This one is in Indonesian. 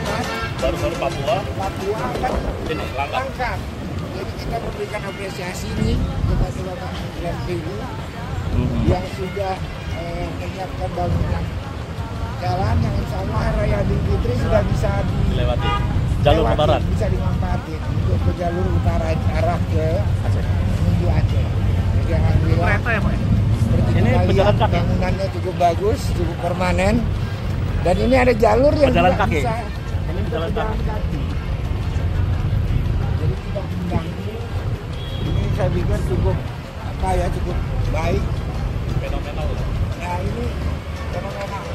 kan? Baru-baru Papua kan ini langka. Jadi kita memberikan apresiasi nih kepada Bapak Presiden PU yang sudah menyiapkan bangunan jalan yang insya Allah Raya Idul Fitri sudah bisa dilewati. Jalur ke barat bisa dimanfaatin untuk ke jalur utara arah ke Aceh, menuju Aceh. Jadi alhamdulillah. Kereta ya Pak? Ini pejalan kaki. Bangunannya cukup bagus, cukup permanen. Dan ini ada jalur yang pejalan juga kaki. Bisa Ini pejalan kaki. Jadi tidak mengganggu. Ini saya pikir cukup cukup baik. Fenomenal. Nah ini fenomenal.